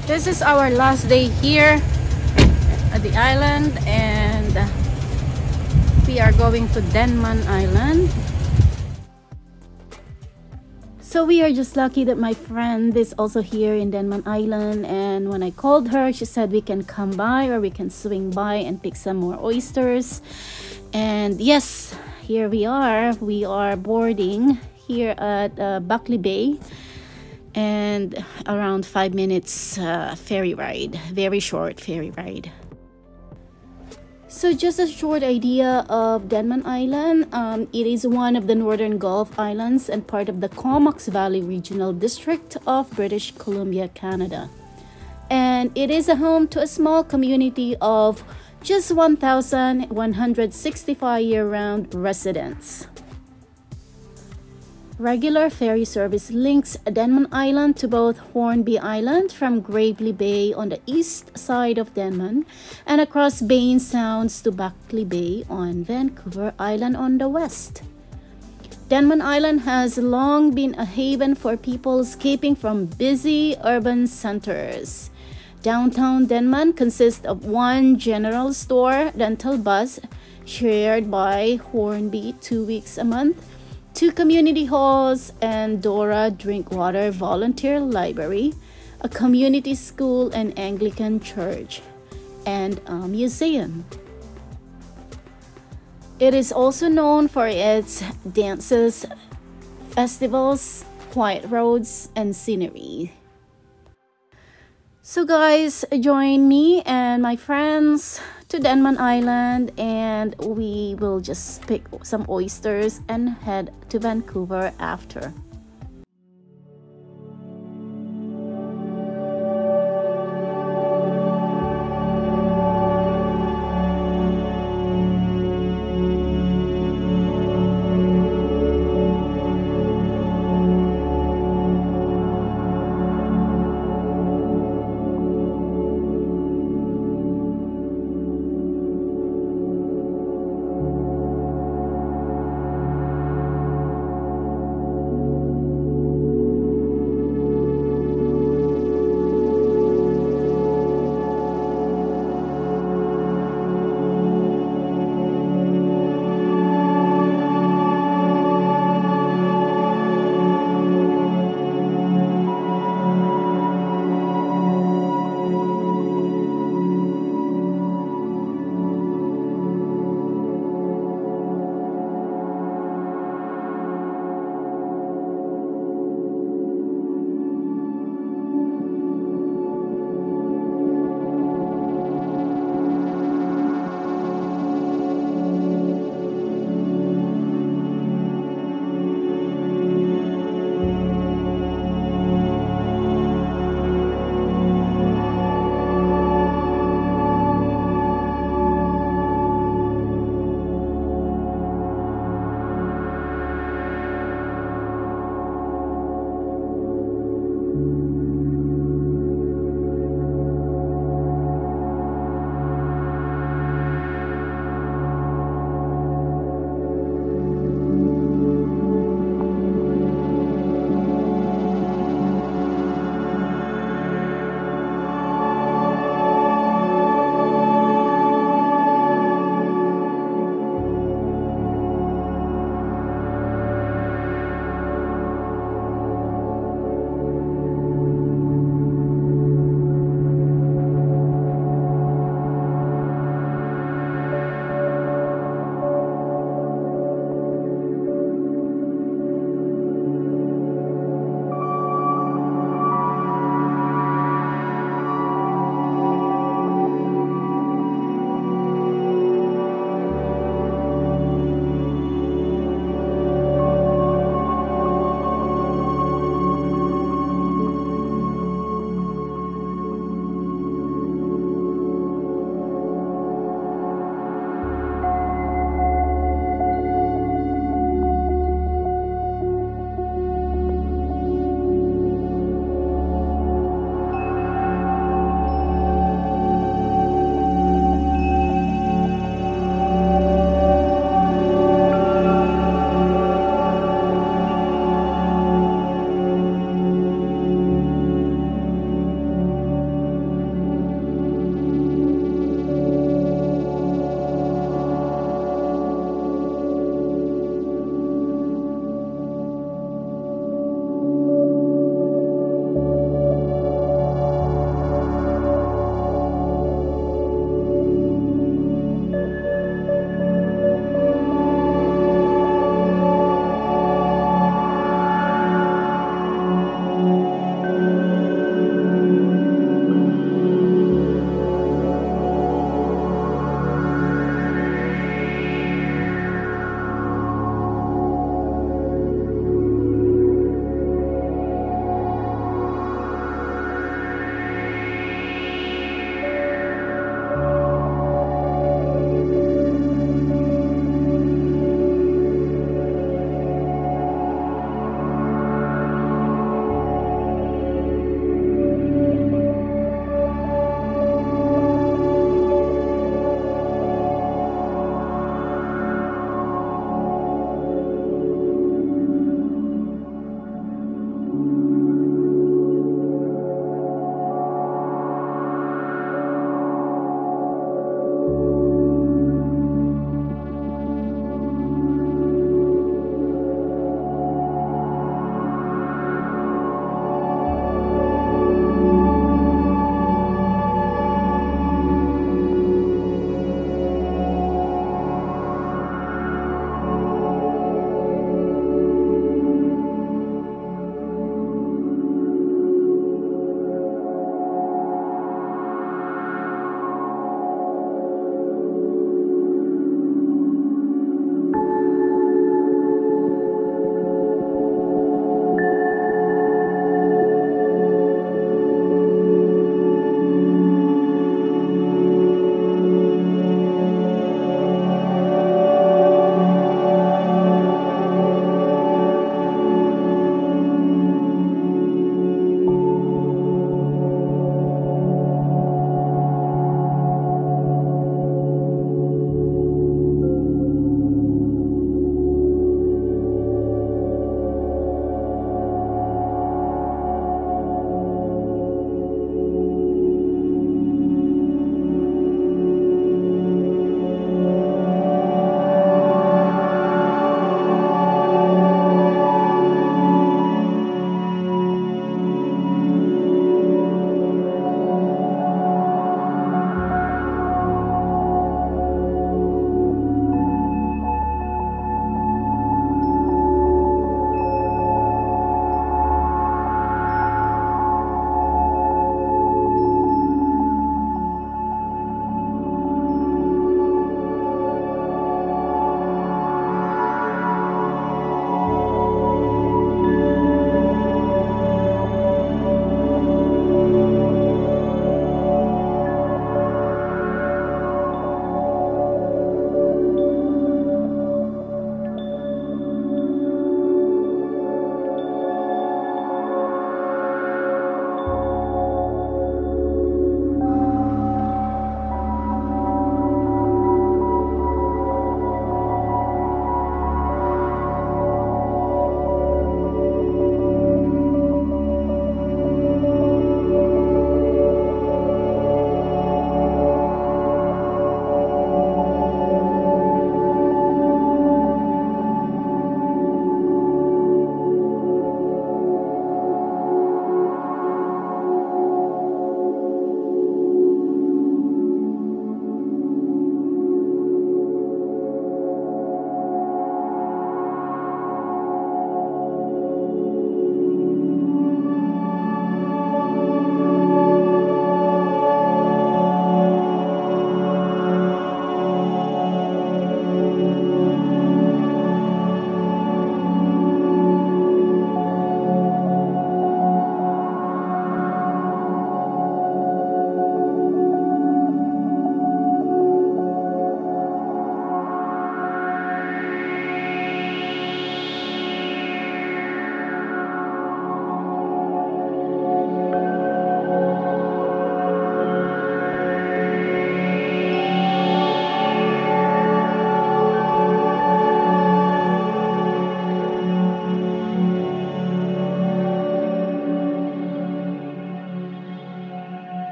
This is our last day here at the island, and we are going to Denman Island. So we are just lucky that my friend is also here in Denman Island, and when I called her, she said we can come by or we can swing by and pick some more oysters. And yes, here we are. We are boarding here at Buckley Bay, and around 5 minutes ferry ride, very short ferry ride. So just a short idea of Denman Island. It is one of the Northern Gulf Islands and part of the Comox Valley Regional District of British Columbia, Canada. And it is a home to a small community of just 1,165 year-round residents. Regular ferry service links Denman Island to both Hornby Island from Gravely Bay on the east side of Denman and across Bain Sounds to Buckley Bay on Vancouver Island on the west. Denman Island has long been a haven for people escaping from busy urban centers. Downtown Denman consists of one general store rental bus shared by Hornby 2 weeks a month, 2 community halls and Dora Drinkwater Volunteer Library, a community school and Anglican church, and a museum. It is also known for its dances, festivals, quiet roads, and scenery. So guys, join me and my friends to Denman Island, and we will just pick some oysters and head to Vancouver after.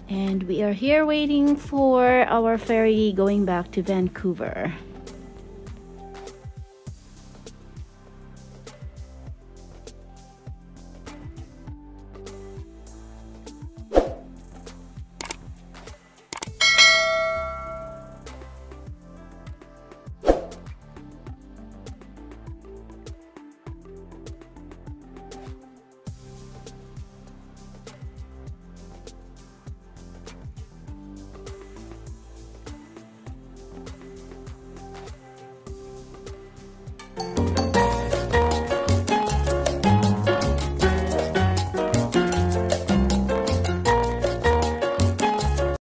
And we are here waiting for our ferry going back to Vancouver.